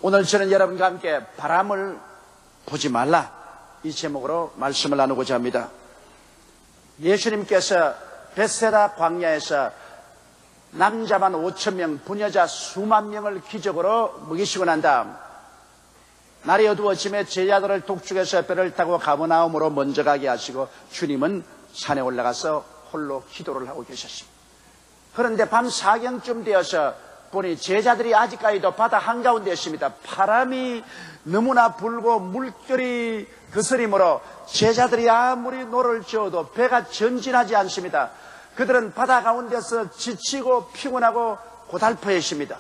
오늘 저는 여러분과 함께 바람을 보지 말라, 이 제목으로 말씀을 나누고자 합니다. 예수님께서 벳세다 광야에서 남자만 5,000명, 부녀자 수만 명을 기적으로 먹이시고 난 다음 날이 어두워짐에 제자들을 독촉해서 배를 타고 가버나움으로 먼저 가게 하시고 주님은 산에 올라가서 홀로 기도를 하고 계셨습니다. 그런데 밤 4경쯤 되어서 보니 제자들이 아직까지도 바다 한가운데 있습니다. 바람이 너무나 불고 물결이 거스림으로 제자들이 아무리 노를 저어도 배가 전진하지 않습니다. 그들은 바다 가운데서 지치고 피곤하고 고달퍼 있습니다.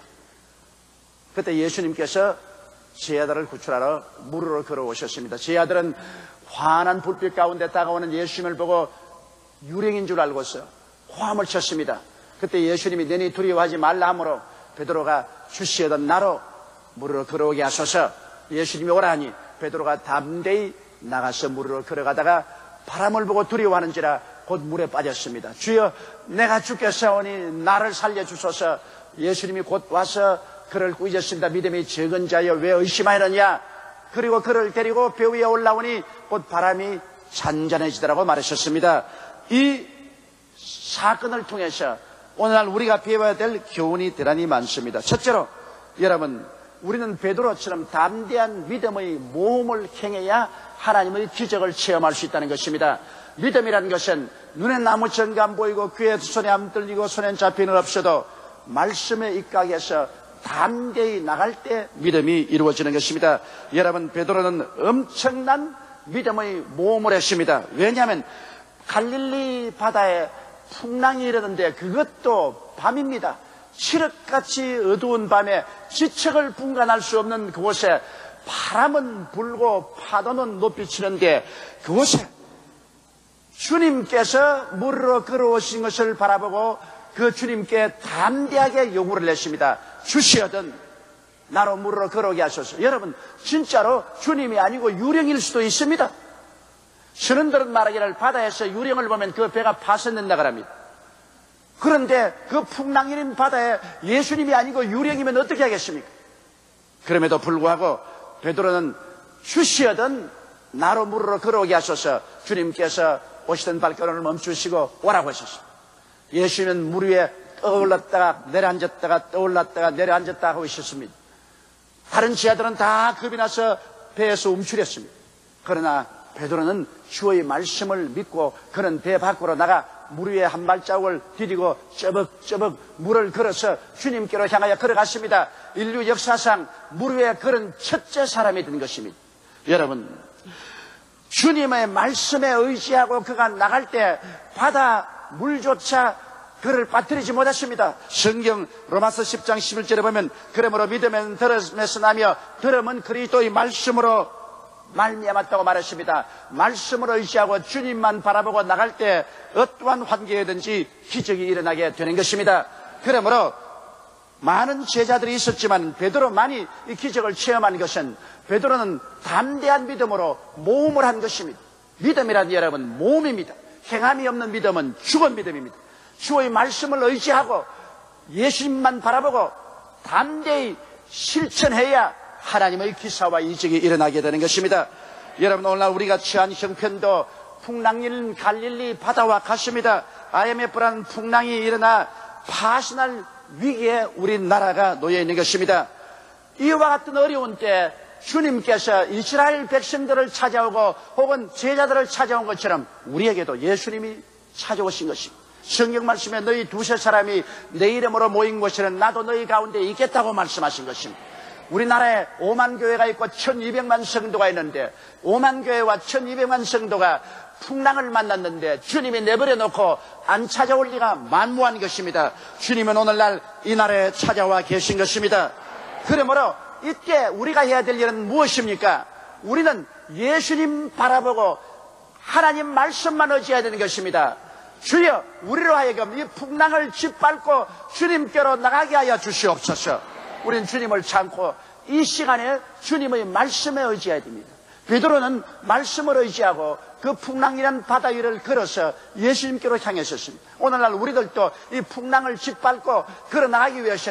그때 예수님께서 제자들을 구출하러 물으로 걸어오셨습니다. 제자들은 환한 불빛 가운데 다가오는 예수님을 보고 유령인 줄 알고서 호함을 쳤습니다. 그때 예수님이 너희 두려워하지 말라 하므로 베드로가 주시하던 나로 물으로 걸어오게 하소서. 예수님이 오라 하니 베드로가 담대히 나가서 물으로 걸어가다가 바람을 보고 두려워하는지라 곧 물에 빠졌습니다. 주여, 내가 죽겠사오니 나를 살려주소서. 예수님이 곧 와서 그를 꾸짖었습니다. 믿음이 적은 자여 왜 의심하느냐. 그리고 그를 데리고 배 위에 올라오니 곧 바람이 잔잔해지더라고 말하셨습니다. 이 사건을 통해서 오늘날 우리가 배워야 될 교훈이 대단히 많습니다. 첫째로, 여러분, 우리는 베드로처럼 담대한 믿음의 모험을 행해야 하나님의 기적을 체험할 수 있다는 것입니다. 믿음이라는 것은 눈에 나무 전가 안 보이고 귀에 손에 안 들리고 손엔 잡히는 없어도 말씀에 입각해서 담대히 나갈 때 믿음이 이루어지는 것입니다. 여러분, 베드로는 엄청난 믿음의 모험을 했습니다. 왜냐하면 갈릴리 바다에 풍랑이 일어났는데 그것도 밤입니다. 칠흑같이 어두운 밤에 지척을 분간할 수 없는 그곳에 바람은 불고 파도는 높이 치는데 그곳에 주님께서 물으로 걸어오신 것을 바라보고 그 주님께 담대하게 요구를 했습니다. 주시하던 나로 물으로 걸어오게 하소서. 여러분, 진짜로 주님이 아니고 유령일 수도 있습니다. 선원들은 말하기를 바다에서 유령을 보면 그 배가 파손된다 그럽니다. 그런데 그 풍랑일인 바다에 예수님이 아니고 유령이면 어떻게 하겠습니까? 그럼에도 불구하고 베드로는 주시하던 나로 물으로 걸어오게 하소서. 주님께서 오시던 발걸음을 멈추시고 오라고 하셨습니다. 예수님은 물 위에 떠올랐다가 내려앉았다가 떠올랐다가 내려앉았다 하고 있었습니다. 다른 제자들은 다 겁이 나서 배에서 움츠렸습니다. 그러나 베드로는 주의 말씀을 믿고 그는 배 밖으로 나가 물 위에 한 발자국을 디디고 쩌벅쩌벅 물을 걸어서 주님께로 향하여 걸어갔습니다. 인류 역사상 물 위에 걸은 첫째 사람이 된 것입니다. 여러분, 주님의 말씀에 의지하고 그가 나갈 때 바다 물조차 그를 빠뜨리지 못했습니다. 성경 로마서 10장 11절에 보면 그러므로 믿음은 들음에서 나며 들음은 그리스도의 말씀으로 말미암았다고 말했습니다. 말씀을 의지하고 주님만 바라보고 나갈 때 어떠한 환경이든지 기적이 일어나게 되는 것입니다. 그러므로 많은 제자들이 있었지만 베드로만이 이 기적을 체험한 것은 베드로는 담대한 믿음으로 모험을 한 것입니다. 믿음이란 여러분 모험입니다. 행함이 없는 믿음은 죽은 믿음입니다. 주의 말씀을 의지하고 예수님만 바라보고 담대히 실천해야 하나님의 기사와 이적이 일어나게 되는 것입니다. 여러분, 오늘날 우리가 처한 형편도 풍랑일 갈릴리 바다와 같습니다. IMF라는 풍랑이 일어나 파산할 위기에 우리나라가 놓여 있는 것입니다. 이와 같은 어려운 때 주님께서 이스라엘 백성들을 찾아오고 혹은 제자들을 찾아온 것처럼 우리에게도 예수님이 찾아오신 것입니다. 성경 말씀에 너희 두세 사람이 내 이름으로 모인 곳에는 나도 너희 가운데 있겠다고 말씀하신 것입니다. 우리나라에 5만 교회가 있고 1200만 성도가 있는데 5만 교회와 1200만 성도가 풍랑을 만났는데 주님이 내버려 놓고 안 찾아올 리가 만무한 것입니다. 주님은 오늘날 이 나라에 찾아와 계신 것입니다. 그러므로 이때 우리가 해야 될 일은 무엇입니까? 우리는 예수님 바라보고 하나님 말씀만 의지해야 되는 것입니다. 주여, 우리로 하여금 이 풍랑을 짓밟고 주님께로 나가게 하여 주시옵소서. 우리는 주님을 참고 이 시간에 주님의 말씀에 의지해야 됩니다. 베드로는 말씀을 의지하고 그 풍랑이란 바다 위를 걸어서 예수님께로 향했었습니다. 오늘날 우리들도 이 풍랑을 짓밟고 걸어나가기 위해서는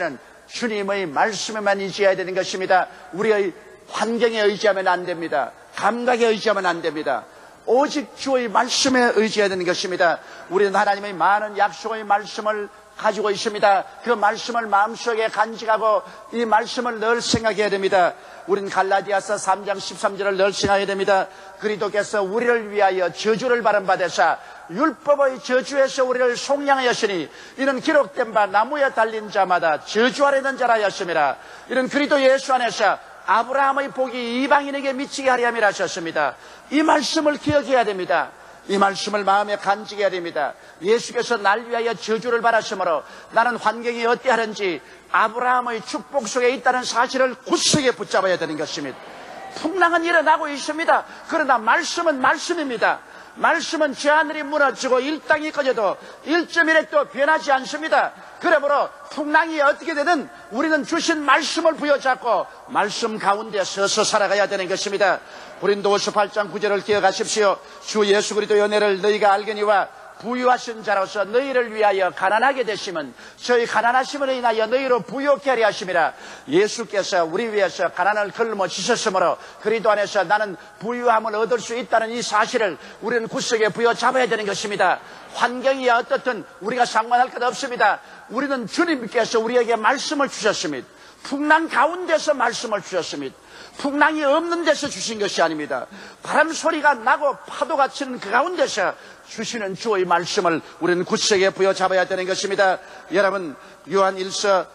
주님의 말씀에만 의지해야 되는 것입니다. 우리의 환경에 의지하면 안 됩니다. 감각에 의지하면 안 됩니다. 오직 주의 말씀에 의지해야 되는 것입니다. 우리는 하나님의 많은 약속의 말씀을 가지고 있습니다. 그 말씀을 마음속에 간직하고 이 말씀을 늘 생각해야 됩니다. 우리는 갈라디아서 3장 13절을 늘 생각해야 됩니다. 그리스도께서 우리를 위하여 저주를 받으사 율법의 저주에서 우리를 속량하였으니 이는 기록된 바 나무에 달린 자마다 저주 아래 있는 자라 하였습니다. 이는 그리스도 예수 안에서 아브라함의 복이 이방인에게 미치게 하려 함이라 하셨습니다. 이 말씀을 기억해야 됩니다. 이 말씀을 마음에 간직해야 됩니다. 예수께서 날 위하여 저주를 받았으므로 나는 환경이 어때하는지 아브라함의 축복 속에 있다는 사실을 굳세게 붙잡아야 되는 것입니다. 풍랑은 일어나고 있습니다. 그러나 말씀은 말씀입니다. 말씀은 저 하늘이 무너지고 일땅이 꺼져도 1.1획도 변하지 않습니다. 그러므로 풍랑이 어떻게 되든 우리는 주신 말씀을 부여잡고 말씀 가운데 서서 살아가야 되는 것입니다. 고린도후서 8장 9절을 기억하십시오. 주 예수 그리스도의 은혜를 너희가 알거니와 부유하신 자로서 너희를 위하여 가난하게 되시면 저희 가난하심으로 인하여 너희로 부유케 하려 하심이라. 예수께서 우리 위해서 가난을 걸머지셨으므로 그리스도 안에서 나는 부유함을 얻을 수 있다는 이 사실을 우리는 굳세게 부여잡아야 되는 것입니다. 환경이 어떻든 우리가 상관할 것 없습니다. 우리는 주님께서 우리에게 말씀을 주셨습니다. 풍랑 가운데서 말씀을 주셨습니다. 풍랑이 없는 데서 주신 것이 아닙니다. 바람 소리가 나고 파도가 치는 그 가운데서 주시는 주의 말씀을 우리는 굳세게 부여잡아야 되는 것입니다. 여러분, 요한 3서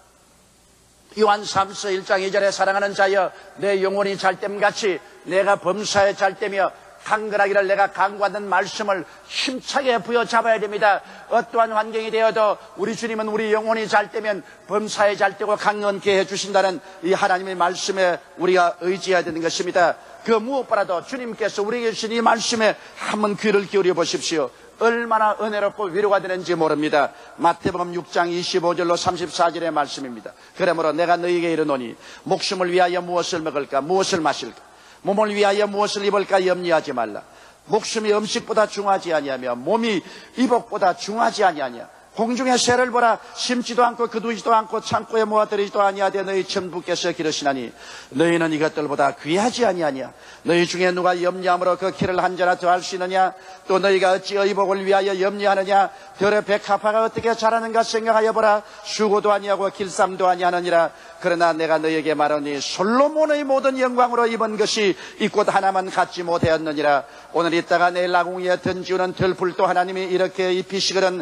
1장 2절에 사랑하는 자여 내 영혼이 잘됨같이 내가 범사에 잘되며 강건하기를 내가 강구하는 말씀을 힘차게 부여잡아야 됩니다. 어떠한 환경이 되어도 우리 주님은 우리 영혼이 잘되면 범사에 잘되고 강건케 해주신다는 이 하나님의 말씀에 우리가 의지해야 되는 것입니다. 그 무엇보다도 주님께서 우리에게 주신 이 말씀에 한번 귀를 기울여 보십시오. 얼마나 은혜롭고 위로가 되는지 모릅니다. 마태복음 6장 25절로 34절의 말씀입니다. 그러므로 내가 너희에게 이르노니 목숨을 위하여 무엇을 먹을까 무엇을 마실까 몸을 위하여 무엇을 입을까 염려하지 말라. 목숨이 음식보다 중하지 아니하며 몸이 이복보다 중하지 아니하냐. 공중의 새를 보라. 심지도 않고 거두지도 않고 창고에 모아들이지도 아니하되 너희 천부께서 기르시나니 너희는 이것들보다 귀하지 아니하냐. 너희 중에 누가 염려함으로 그 키를 한 자나 더할 수 있느냐. 또 너희가 어찌 의복을 위하여 염려하느냐. 들의 백합화가 어떻게 자라는가 생각하여 보라. 수고도 아니하고 길쌈도 아니하느니라. 그러나 내가 너희에게 말하니 솔로몬의 모든 영광으로 입은 것이 이 꽃 하나만 갖지 못하였느니라. 오늘 있다가 내일 나궁이에 던지우는 들풀도 하나님이 이렇게 입히시거든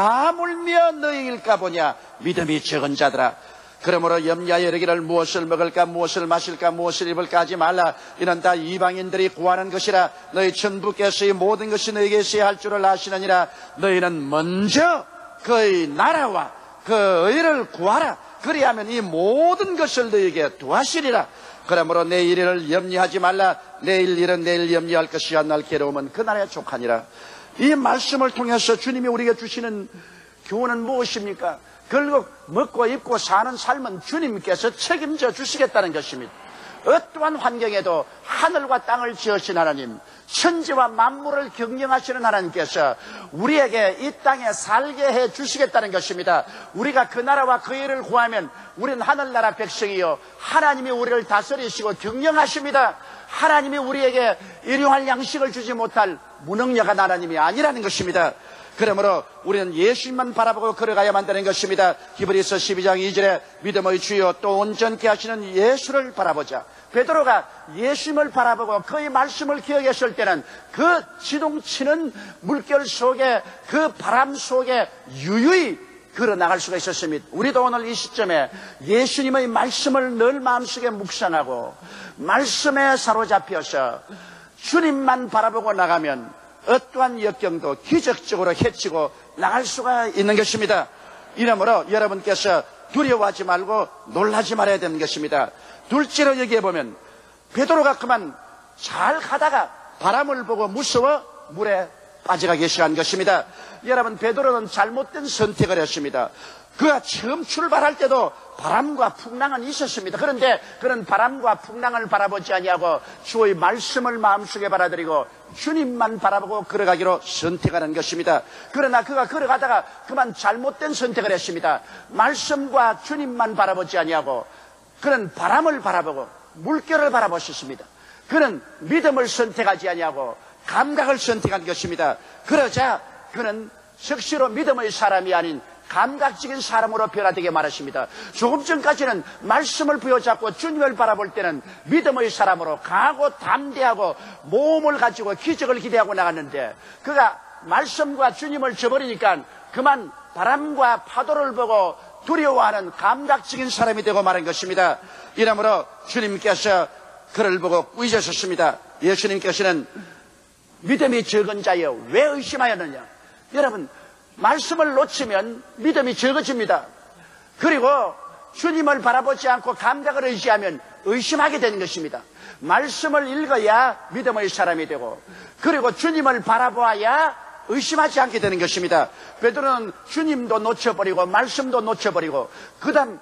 하물며 너희일까 보냐. 믿음이 적은 자들아. 그러므로 염려하여 이르기를 무엇을 먹을까 무엇을 마실까 무엇을 입을까 하지 말라. 이는 다 이방인들이 구하는 것이라. 너희 천부께서 이 모든 것이 너희에게 있어야 할 줄을 아시느니라. 너희는 먼저 그의 나라와 그 의를 구하라. 그리하면 이 모든 것을 너희에게 도하시리라. 그러므로 내일 일을 염려하지 말라. 내일 일은 내일 염려할 것이야. 날 괴로우면 그날에 족하니라. 이 말씀을 통해서 주님이 우리에게 주시는 교훈은 무엇입니까? 결국 먹고 입고 사는 삶은 주님께서 책임져 주시겠다는 것입니다. 어떠한 환경에도 하늘과 땅을 지으신 하나님, 천지와 만물을 경영하시는 하나님께서 우리에게 이 땅에 살게 해 주시겠다는 것입니다. 우리가 그 나라와 그 일을 구하면 우리는 하늘나라 백성이요 하나님이 우리를 다스리시고 경영하십니다. 하나님이 우리에게 일용할 양식을 주지 못할 무능력한 하나님이 아니라는 것입니다. 그러므로 우리는 예수님만 바라보고 걸어가야만 되는 것입니다. 히브리서 12장 2절에 믿음의 주요 또 온전케 하시는 예수를 바라보자. 베드로가 예수님을 바라보고 그의 말씀을 기억했을 때는 그 지동치는 물결 속에 그 바람 속에 유유히 걸어나갈 수가 있었습니다. 우리도 오늘 이 시점에 예수님의 말씀을 늘 마음속에 묵상하고 말씀에 사로잡혀서 주님만 바라보고 나가면 어떠한 역경도 기적적으로 헤치고 나갈 수가 있는 것입니다. 이러므로 여러분께서 두려워하지 말고 놀라지 말아야 되는 것입니다. 둘째로 여기에 보면 베드로가 그만 잘 가다가 바람을 보고 무서워 물에 빠져가기 시작한 것입니다. 여러분, 베드로는 잘못된 선택을 했습니다. 그가 처음 출발할 때도 바람과 풍랑은 있었습니다. 그런데 그런 바람과 풍랑을 바라보지 아니하고 주의 말씀을 마음속에 받아들이고 주님만 바라보고 걸어가기로 선택하는 것입니다. 그러나 그가 걸어가다가 그만 잘못된 선택을 했습니다. 말씀과 주님만 바라보지 아니하고 그는 바람을 바라보고 물결을 바라보셨습니다. 그는 믿음을 선택하지 아니하고 감각을 선택한 것입니다. 그러자 그는 적시로 믿음의 사람이 아닌 감각적인 사람으로 변화되게 말하십니다. 조금 전까지는 말씀을 부여잡고 주님을 바라볼 때는 믿음의 사람으로 강하고 담대하고 모험을 가지고 기적을 기대하고 나갔는데 그가 말씀과 주님을 저버리니까 그만 바람과 파도를 보고 두려워하는 감각적인 사람이 되고 말한 것입니다. 이러므로 주님께서 그를 보고 꾸짖으셨습니다. 예수님께서는 믿음이 적은 자여 왜 의심하였느냐. 여러분, 말씀을 놓치면 믿음이 적어집니다. 그리고 주님을 바라보지 않고 감각을 의지하면 의심하게 되는 것입니다. 말씀을 읽어야 믿음의 사람이 되고 그리고 주님을 바라보아야 의심하지 않게 되는 것입니다. 베드로는 주님도 놓쳐버리고 말씀도 놓쳐버리고 그 다음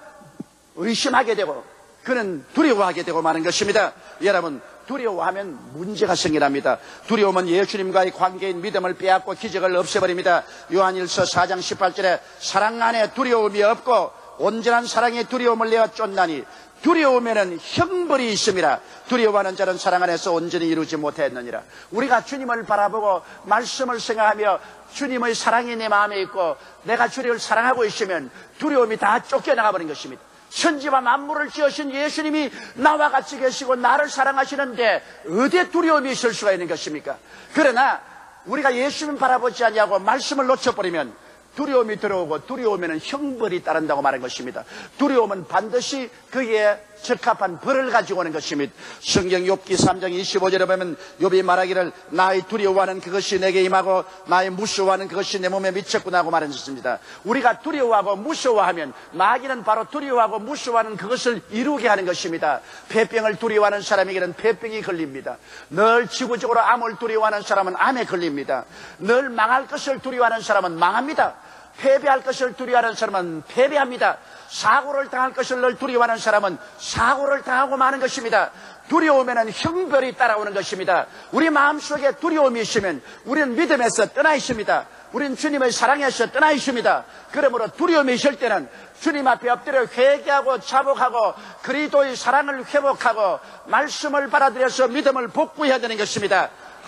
의심하게 되고 그는 두려워하게 되고 마는 것입니다. 여러분, 두려워하면 문제가 생겨납니다. 두려움은 예수님과의 관계인 믿음을 빼앗고 기적을 없애버립니다. 요한일서 4장 18절에 사랑 안에 두려움이 없고 온전한 사랑의 두려움을 내어 쫓나니 두려움에는 형벌이 있습니다. 두려워하는 자는 사랑 안에서 온전히 이루지 못했느니라. 우리가 주님을 바라보고 말씀을 생각하며 주님의 사랑이 내 마음에 있고 내가 주님을 사랑하고 있으면 두려움이 다 쫓겨나가 버린 것입니다. 천지와 만물을 지으신 예수님이 나와 같이 계시고 나를 사랑하시는데 어디에 두려움이 있을 수가 있는 것입니까? 그러나 우리가 예수님 바라보지 아니하고 말씀을 놓쳐버리면 두려움이 들어오고 두려움에는 형벌이 따른다고 말한 것입니다. 두려움은 반드시 그에 적합한 벌을 가지고 오는 것입니다. 성경 욥기 3장 25절에 보면 욥이 말하기를 나의 두려워하는 그것이 내게 임하고 나의 무서워하는 그것이 내 몸에 미쳤구나 하고 말했습니다. 우리가 두려워하고 무서워하면 마귀는 바로 두려워하고 무서워하는 그것을 이루게 하는 것입니다. 폐병을 두려워하는 사람에게는 폐병이 걸립니다. 늘 지구적으로 암을 두려워하는 사람은 암에 걸립니다. 늘 망할 것을 두려워하는 사람은 망합니다. 패배할 것을 두려워하는 사람은 패배합니다. 사고를 당할 것을 늘 두려워하는 사람은 사고를 당하고 마는 것입니다. 두려움에는 형벌이 따라오는 것입니다. 우리 마음속에 두려움이 있으면 우리는 믿음에서 떠나 있습니다. 우리는 주님의 사랑에서 떠나 있습니다. 그러므로 두려움이 있을 때는 주님 앞에 엎드려 회개하고 자복하고 그리스도의 사랑을 회복하고 말씀을 받아들여서 믿음을 복구해야 되는 것입니다.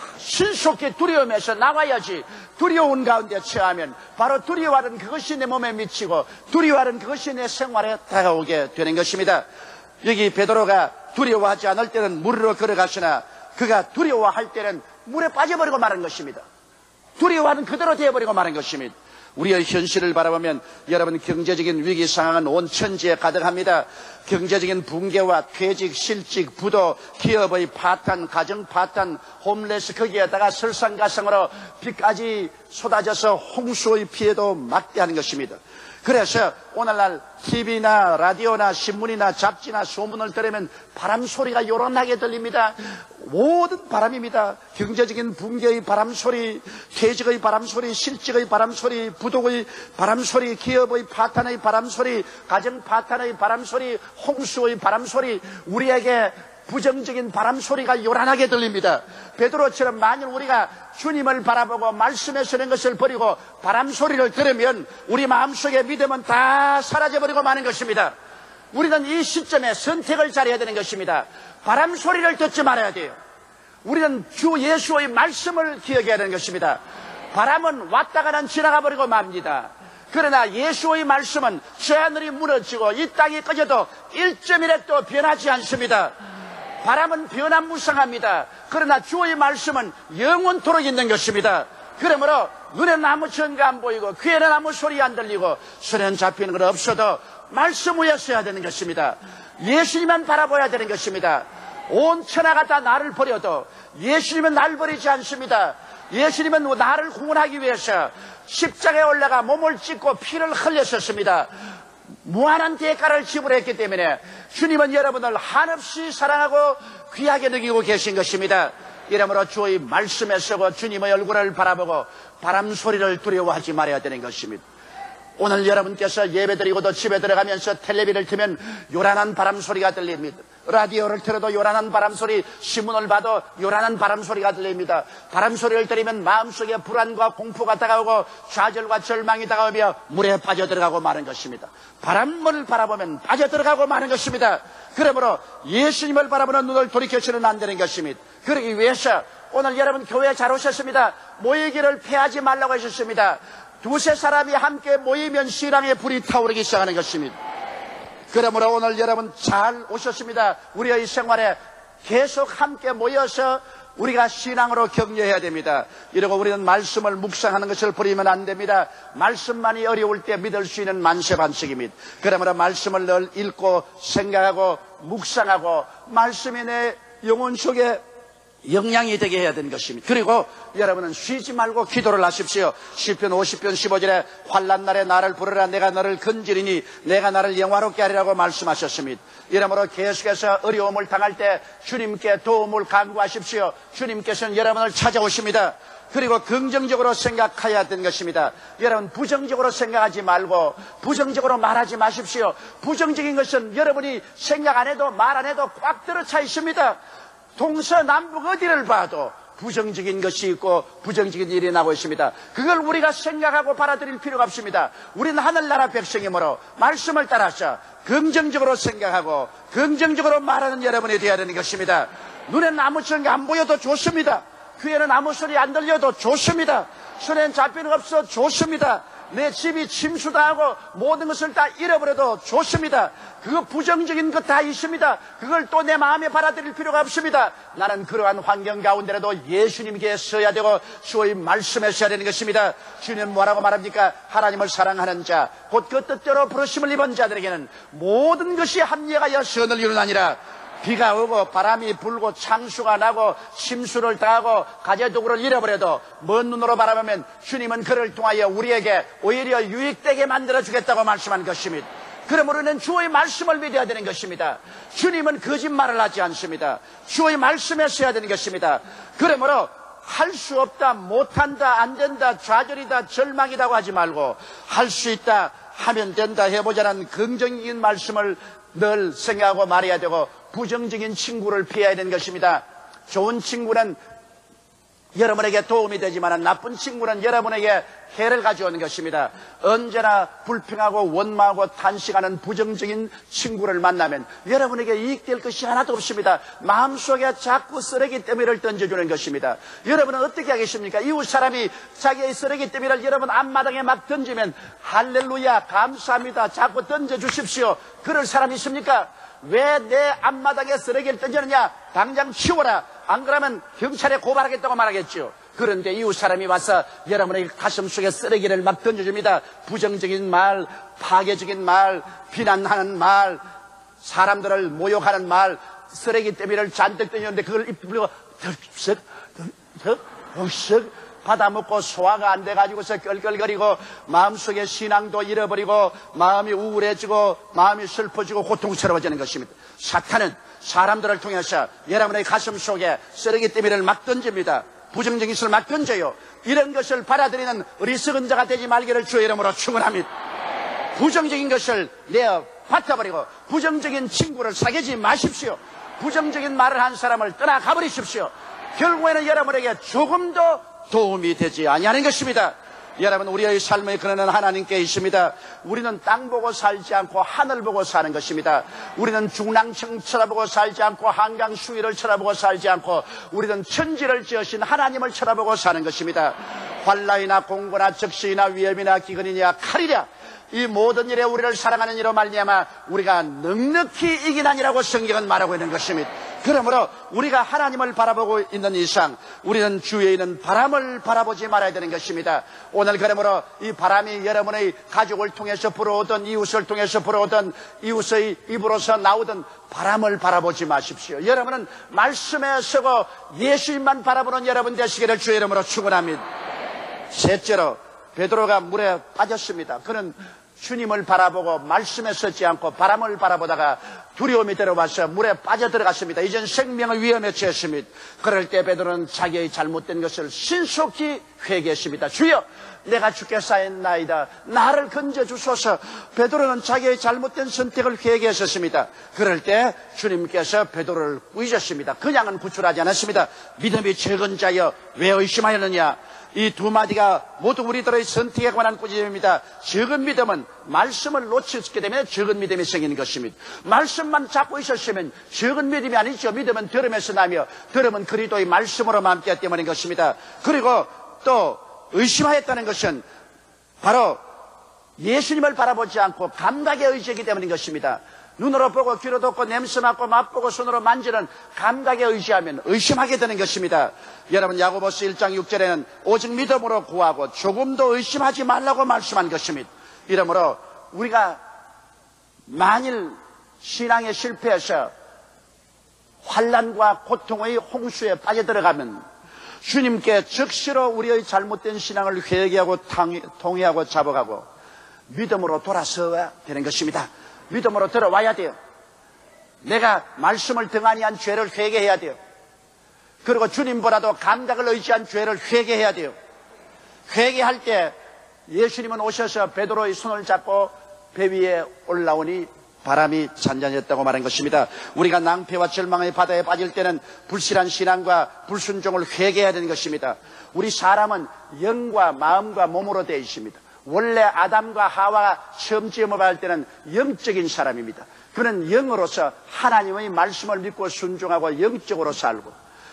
신속히 두려움에서 나와야지. 두려운 가운데 처하면 바로 두려워하는 그것이 내 몸에 미치고 두려워하는 그것이 내 생활에 다가오게 되는 것입니다. 여기 베드로가 두려워하지 않을 때는 물으로 걸어가시나 그가 두려워할 때는 물에 빠져버리고 마는 것입니다. 두려워하는 그대로 되어버리고 마는 것입니다. 우리의 현실을 바라보면 여러분 경제적인 위기 상황은 온 천지에 가득합니다. 경제적인 붕괴와 퇴직, 실직, 부도, 기업의 파탄, 가정 파탄, 홈레스 거기에다가 설상가상으로 빚까지 쏟아져서 홍수의 피해도 막대한 것입니다. 그래서 오늘날 TV나 라디오나 신문이나 잡지나 소문을 들으면 바람 소리가 요란하게 들립니다. 모든 바람입니다. 경제적인 붕괴의 바람 소리, 퇴직의 바람 소리, 실직의 바람 소리, 부도의 바람 소리, 기업의 파탄의 바람 소리, 가정 파탄의 바람 소리, 홍수의 바람 소리, 우리에게 부정적인 바람 소리가 요란하게 들립니다. 베드로처럼 만일 우리가 주님을 바라보고 말씀에 서는 것을 버리고 바람 소리를 들으면 우리 마음속의 믿음은 다 사라져버리고 마는 것입니다. 우리는 이 시점에 선택을 잘해야 되는 것입니다. 바람 소리를 듣지 말아야 돼요. 우리는 주 예수의 말씀을 기억해야 되는 것입니다. 바람은 왔다가는 지나가 버리고 맙니다. 그러나 예수의 말씀은 저 하늘이 무너지고 이 땅이 꺼져도 1.1획도 변하지 않습니다. 바람은 변화무쌍합니다. 그러나 주의 말씀은 영원토록 있는 것입니다. 그러므로 눈에는 아무 증거 안 보이고 귀에는 아무 소리 안 들리고 손에는 잡히는 건 없어도 말씀 위에 서야 되는 것입니다. 예수님만 바라봐야 되는 것입니다. 온 천하가 다 나를 버려도 예수님은 나를 버리지 않습니다. 예수님은 나를 구원하기 위해서 십자가에 올라가 몸을 찢고 피를 흘렸었습니다. 무한한 대가를 지불했기 때문에 주님은 여러분을 한없이 사랑하고 귀하게 느끼고 계신 것입니다. 이러므로 주의 말씀에 서고 주님의 얼굴을 바라보고 바람 소리를 두려워하지 말아야 되는 것입니다. 오늘 여러분께서 예배드리고도 집에 들어가면서 텔레비를 틀면 요란한 바람 소리가 들립니다. 라디오를 틀어도 요란한 바람 소리, 신문을 봐도 요란한 바람 소리가 들립니다. 바람 소리를 들으면 마음속에 불안과 공포가 다가오고 좌절과 절망이 다가오며 물에 빠져들어가고 마는 것입니다. 바람을 바라보면 빠져들어가고 마는 것입니다. 그러므로 예수님을 바라보는 눈을 돌이켜서는 안 되는 것입니다. 그러기 위해서 오늘 여러분 교회에 잘 오셨습니다. 모이기를 피하지 말라고 하셨습니다. 두세 사람이 함께 모이면 신앙의 불이 타오르기 시작하는 것입니다. 그러므로 오늘 여러분 잘 오셨습니다. 우리의 생활에 계속 함께 모여서 우리가 신앙으로 격려해야 됩니다. 이러고 우리는 말씀을 묵상하는 것을 버리면 안 됩니다. 말씀만이 어려울 때 믿을 수 있는 만세반석입니다. 그러므로 말씀을 늘 읽고 생각하고 묵상하고 말씀이 내 영혼 속에 영향이 되게 해야 되는 것입니다. 그리고 여러분은 쉬지 말고 기도를 하십시오. 시편 50편 15절에 환난 날에 나를 부르라 내가 너를 건지리니 내가 나를 영화롭게 하리라고 말씀하셨습니다. 이러므로 계속해서 어려움을 당할 때 주님께 도움을 간구하십시오. 주님께서는 여러분을 찾아오십니다. 그리고 긍정적으로 생각해야 되는 것입니다. 여러분 부정적으로 생각하지 말고 부정적으로 말하지 마십시오. 부정적인 것은 여러분이 생각 안 해도 말 안 해도 꽉 들어차 있습니다. 동서남북 어디를 봐도 부정적인 것이 있고 부정적인 일이 나고 있습니다. 그걸 우리가 생각하고 받아들일 필요가 없습니다. 우리는 하늘나라 백성이므로 말씀을 따라서 긍정적으로 생각하고 긍정적으로 말하는 여러분이 되어야 되는 것입니다. 눈에는 아무 소리 안 보여도 좋습니다. 귀에는 아무 소리 안 들려도 좋습니다. 손에는 잡히는 없어 좋습니다. 내 집이 침수당하고 모든 것을 다 잃어버려도 좋습니다. 그거 부정적인 것 다 있습니다. 그걸 또 내 마음에 받아들일 필요가 없습니다. 나는 그러한 환경 가운데라도 예수님께 서야 되고 주의 말씀에 서야 되는 것입니다. 주님은 뭐라고 말합니까? 하나님을 사랑하는 자 곧 그 뜻대로 부르심을 입은 자들에게는 모든 것이 합력하여 선을 이루나니라. 비가 오고 바람이 불고 창수가 나고 심수를 당하고 가재도구를 잃어버려도 먼 눈으로 바라보면 주님은 그를 통하여 우리에게 오히려 유익되게 만들어주겠다고 말씀한 것입니다. 그러므로 우리는 주의 말씀을 믿어야 되는 것입니다. 주님은 거짓말을 하지 않습니다. 주의 말씀에 서야 되는 것입니다. 그러므로 할 수 없다, 못한다, 안 된다, 좌절이다, 절망이라고 하지 말고 할 수 있다, 하면 된다, 해보자는 긍정적인 말씀을 늘 생각하고 말해야 되고 부정적인 친구를 피해야 되는 것입니다. 좋은 친구는 여러분에게 도움이 되지만 나쁜 친구는 여러분에게 해를 가져오는 것입니다. 언제나 불평하고 원망하고 탄식하는 부정적인 친구를 만나면 여러분에게 이익될 것이 하나도 없습니다. 마음속에 자꾸 쓰레기 더미를 던져주는 것입니다. 여러분은 어떻게 하겠습니까? 이웃 사람이 자기의 쓰레기 더미를 여러분 앞마당에 막 던지면 할렐루야 감사합니다 자꾸 던져주십시오. 그럴 사람이 있습니까? 왜 내 앞마당에 쓰레기를 던지느냐? 당장 치워라. 안 그러면 경찰에 고발하겠다고 말하겠죠. 그런데 이웃 사람이 와서 여러분의 가슴 속에 쓰레기를 막 던져줍니다. 부정적인 말, 파괴적인 말, 비난하는 말, 사람들을 모욕하는 말, 쓰레기 더미를 잔뜩 던졌는데 그걸 입으로 덜썩 받아먹고 소화가 안 돼가지고서 껄껄거리고 마음속에 신앙도 잃어버리고 마음이 우울해지고 마음이 슬퍼지고 고통스러워지는 것입니다. 사탄은 사람들을 통해서 여러분의 가슴 속에 쓰레기 더미를 막 던집니다. 부정적인 것을 막 던져요. 이런 것을 받아들이는 어리석은 자가 되지 말기를 주의 이름으로 축원합니다. 부정적인 것을 내어 받아버리고 부정적인 친구를 사귀지 마십시오. 부정적인 말을 한 사람을 떠나가버리십시오. 결국에는 여러분에게 조금도 도움이 되지 아니하는 것입니다. 여러분 우리의 삶의 근원은 하나님께 있습니다. 우리는 땅 보고 살지 않고 하늘 보고 사는 것입니다. 우리는 중랑청 쳐다보고 살지 않고 한강 수위를 쳐다보고 살지 않고 우리는 천지를 지으신 하나님을 쳐다보고 사는 것입니다. 환난이나 공고나 적시나 위험이나 기근이나 칼이랴 이 모든 일에 우리를 사랑하는 이로 말미암아 우리가 넉넉히 이기나니라고 성경은 말하고 있는 것입니다. 그러므로 우리가 하나님을 바라보고 있는 이상 우리는 주위에 있는 바람을 바라보지 말아야 되는 것입니다. 오늘 그러므로 이 바람이 여러분의 가족을 통해서 불어오던 이웃을 통해서 불어오던 이웃의 입으로서 나오던 바람을 바라보지 마십시오. 여러분은 말씀에 서고 예수님만 바라보는 여러분 되시기를 주의 이름으로 축원합니다. 셋째로 베드로가 물에 빠졌습니다. 그는 주님을 바라보고 말씀에 서지 않고 바람을 바라보다가 두려움이 들어와서 물에 빠져들어갔습니다. 이젠 생명의 위험에 처했습니다. 그럴 때 베드로는 자기의 잘못된 것을 신속히 회개했습니다. 주여, 내가 죽겠사옵나이다. 나를 건져주소서. 베드로는 자기의 잘못된 선택을 회개했었습니다. 그럴 때 주님께서 베드로를 꾸짖으셨습니다. 그냥은 구출하지 않았습니다. 믿음이 적은 자여 왜 의심하였느냐. 이 두 마디가 모두 우리들의 선택에 관한 꾸짖음입니다. 적은 믿음은 말씀을 놓치게 되면 적은 믿음이 생기는 것입니다. 말씀만 잡고 있었으면 적은 믿음이 아니죠. 믿음은 들음에서 나며 들음은 그리스도의 말씀으로 함께 때문인 것입니다. 그리고 또 의심하였다는 것은 바로 예수님을 바라보지 않고 감각에 의지하기 때문인 것입니다. 눈으로 보고 귀로 듣고 냄새 맡고 맛보고 손으로 만지는 감각에 의지하면 의심하게 되는 것입니다. 여러분, 야고보서 1장 6절에는 오직 믿음으로 구하고 조금도 의심하지 말라고 말씀한 것입니다. 이러므로 우리가 만일 신앙에 실패해서 환난과 고통의 홍수에 빠져들어가면 주님께 즉시로 우리의 잘못된 신앙을 회개하고 통회하고 잡아가고 믿음으로 돌아서야 되는 것입니다. 믿음으로 들어와야 돼요. 내가 말씀을 등한히 한 죄를 회개해야 돼요. 그리고 주님보다도 감각을 의지한 죄를 회개해야 돼요. 회개할 때 예수님은 오셔서 베드로의 손을 잡고 배 위에 올라오니 바람이 잔잔했다고 말한 것입니다. 우리가 낭패와 절망의 바다에 빠질 때는 불실한 신앙과 불순종을 회개해야 되는 것입니다. 우리 사람은 영과 마음과 몸으로 되어 있습니다. 원래 아담과 하와가 처음 지음을 때는 영적인 사람입니다. 그는 영으로서 하나님의 말씀을 믿고 순종하고 영적으로 살고,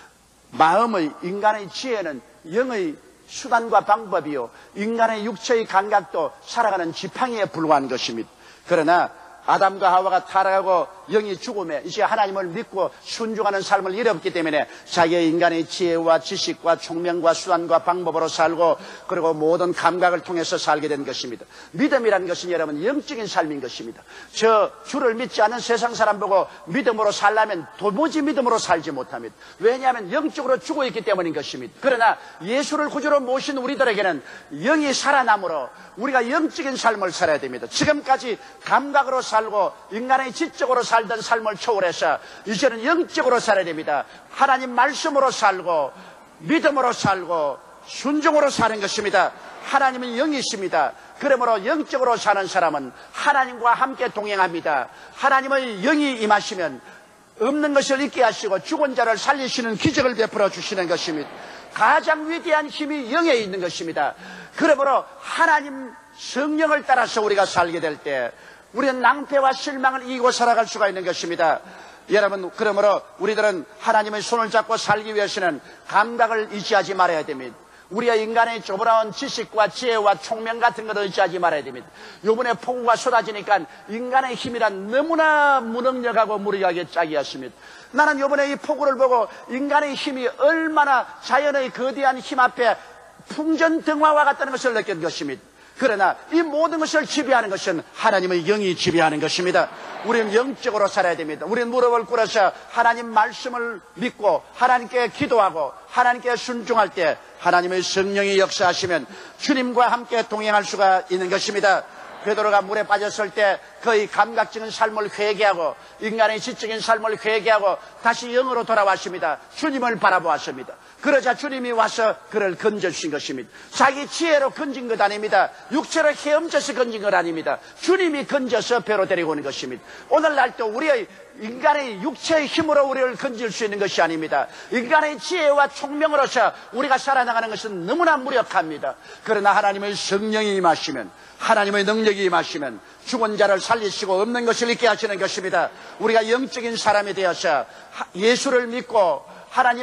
마음의 인간의 지혜는 영의 수단과 방법이요 인간의 육체의 감각도 살아가는 지팡이에 불과한 것입니다. 그러나 아담과 하와가 타락하고 영이 죽음에 이제 하나님을 믿고 순종하는 삶을 잃었기 때문에 자기의 인간의 지혜와 지식과 총명과 수단과 방법으로 살고, 그리고 모든 감각을 통해서 살게 된 것입니다. 믿음이라는 것은 여러분 영적인 삶인 것입니다. 저 주를 믿지 않은 세상 사람 보고 믿음으로 살려면 도무지 믿음으로 살지 못합니다. 왜냐하면 영적으로 죽어있기 때문인 것입니다. 그러나 예수를 구주로 모신 우리들에게는 영이 살아남으로 우리가 영적인 삶을 살아야 됩니다. 지금까지 감각으로 살고 인간의 지적으로 살던 삶을 초월해서 이제는 영적으로 살아야 됩니다. 하나님 말씀으로 살고 믿음으로 살고 순종으로 사는 것입니다. 하나님은 영이십니다. 그러므로 영적으로 사는 사람은 하나님과 함께 동행합니다. 하나님의 영이 임하시면 없는 것을 있게 하시고 죽은 자를 살리시는 기적을 베풀어 주시는 것입니다. 가장 위대한 힘이 영에 있는 것입니다. 그러므로 하나님 성령을 따라서 우리가 살게 될 때 우리는 낭패와 실망을 이기고 살아갈 수가 있는 것입니다. 여러분, 그러므로 우리들은 하나님의 손을 잡고 살기 위해서는 감각을 의지하지 말아야 됩니다. 우리가 인간의 조그마한 지식과 지혜와 총명 같은 것을 의지하지 말아야 됩니다. 요번에 폭우가 쏟아지니까 인간의 힘이란 너무나 무능력하고 무리하게 짝이었습니다. 나는 요번에 이 폭우를 보고 인간의 힘이 얼마나 자연의 거대한 힘 앞에 풍전등화와 같다는 것을 느낀 것입니다. 그러나 이 모든 것을 지배하는 것은 하나님의 영이 지배하는 것입니다. 우리는 영적으로 살아야 됩니다. 우리는 무릎을 꿇어서 하나님 말씀을 믿고 하나님께 기도하고 하나님께 순종할 때 하나님의 성령이 역사하시면 주님과 함께 동행할 수가 있는 것입니다. 베드로가 물에 빠졌을 때 그의 감각적인 삶을 회개하고 인간의 지적인 삶을 회개하고 다시 영으로 돌아왔습니다. 주님을 바라보았습니다. 그러자 주님이 와서 그를 건져주신 것입니다. 자기 지혜로 건진 것 아닙니다. 육체로 헤엄쳐서 건진 것 아닙니다. 주님이 건져서 배로 데리고 오는 것입니다. 오늘날도 우리의 인간의 육체의 힘으로 우리를 건질 수 있는 것이 아닙니다. 인간의 지혜와 총명으로서 우리가 살아나가는 것은 너무나 무력합니다. 그러나 하나님의 성령이 임하시면, 하나님의 능력이 임하시면 죽은 자를 살리시고 없는 것을 있게 하시는 것입니다. 우리가 영적인 사람이 되어서 예수를 믿고 하나님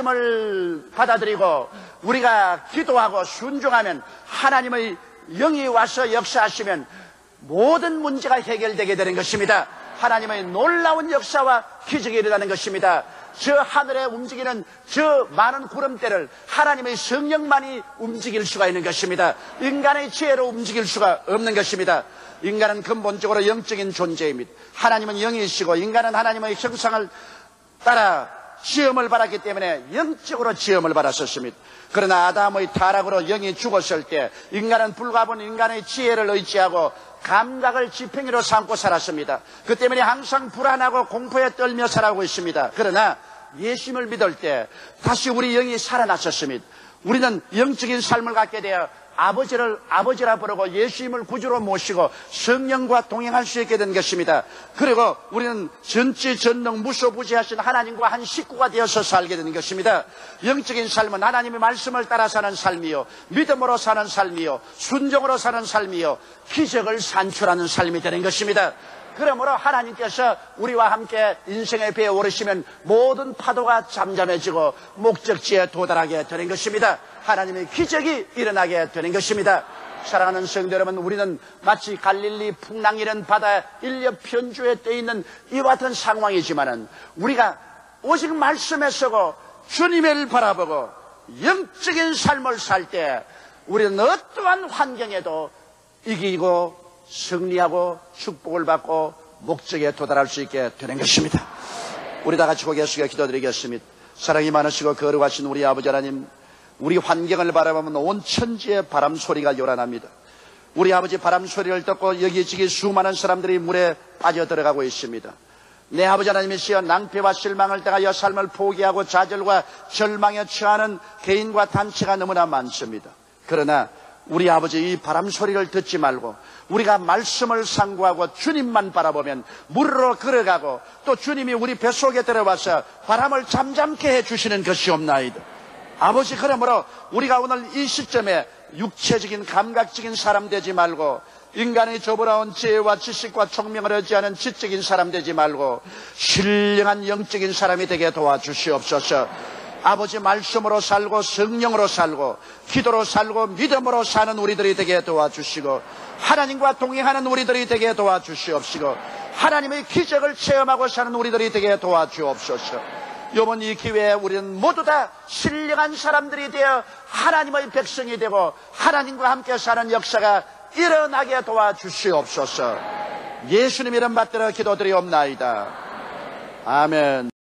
말씀을 받아들이고 우리가 기도하고 순종하면 하나님의 영이 와서 역사하시면 모든 문제가 해결되게 되는 것입니다. 하나님의 놀라운 역사와 기적이 일어나는 것입니다. 저 하늘에 움직이는 저 많은 구름대를 하나님의 성령만이 움직일 수가 있는 것입니다. 인간의 지혜로 움직일 수가 없는 것입니다. 인간은 근본적으로 영적인 존재입니다. 하나님은 영이시고 인간은 하나님의 형상을 따라 지음을 받았기 때문에 영적으로 지음을 받았었습니다. 그러나 아담의 타락으로 영이 죽었을 때 인간은 불가분 인간의 지혜를 의지하고 감각을 지팽이로 삼고 살았습니다. 그 때문에 항상 불안하고 공포에 떨며 살아오고 있습니다. 그러나 예수님을 믿을 때 다시 우리 영이 살아났었습니다. 우리는 영적인 삶을 갖게 되어 아버지를 아버지라 부르고 예수님을 구주로 모시고 성령과 동행할 수 있게 된 것입니다. 그리고 우리는 전지전능 무소부지하신 하나님과 한 식구가 되어서 살게 된 것입니다. 영적인 삶은 하나님의 말씀을 따라 사는 삶이요, 믿음으로 사는 삶이요, 순종으로 사는 삶이요, 기적을 산출하는 삶이 되는 것입니다. 그러므로 하나님께서 우리와 함께 인생의 배에 오르시면 모든 파도가 잠잠해지고 목적지에 도달하게 되는 것입니다. 하나님의 기적이 일어나게 되는 것입니다. 사랑하는 성도 여러분, 우리는 마치 갈릴리 풍랑이는 바다 일옆 편주에 떠 있는 이와 같은 상황이지만은 우리가 오직 말씀에 서고 주님을 바라보고 영적인 삶을 살 때 우리는 어떠한 환경에도 이기고 승리하고 축복을 받고 목적에 도달할 수 있게 되는 것입니다. 우리 다 같이 고개 숙여 기도드리겠습니다. 사랑이 많으시고 거룩하신 우리 아버지 하나님, 우리 환경을 바라보면 온 천지의 바람 소리가 요란합니다. 우리 아버지 바람 소리를 듣고 여기저기 수많은 사람들이 물에 빠져 들어가고 있습니다. 내 아버지 하나님이시여, 낭패와 실망을 당하여 삶을 포기하고 좌절과 절망에 처하는 개인과 단체가 너무나 많습니다. 그러나 우리 아버지, 이 바람 소리를 듣지 말고 우리가 말씀을 상고하고 주님만 바라보면 물으로 걸어가고 또 주님이 우리 뱃속에 들어와서 바람을 잠잠케 해주시는 것이 없나이다. 아버지, 그러므로 우리가 오늘 이 시점에 육체적인 감각적인 사람 되지 말고 인간의 저버라운 지혜와 지식과 총명을 의지하는 지적인 사람 되지 말고 신령한 영적인 사람이 되게 도와주시옵소서. 아버지, 말씀으로 살고 성령으로 살고 기도로 살고 믿음으로 사는 우리들이 되게 도와주시고 하나님과 동행하는 우리들이 되게 도와주시옵시고 하나님의 기적을 체험하고 사는 우리들이 되게 도와주옵소서. 이번 이 기회에 우리는 모두 다 신령한 사람들이 되어 하나님의 백성이 되고 하나님과 함께 사는 역사가 일어나게 도와주시옵소서. 예수님 이름 받들어 기도드리옵나이다. 아멘.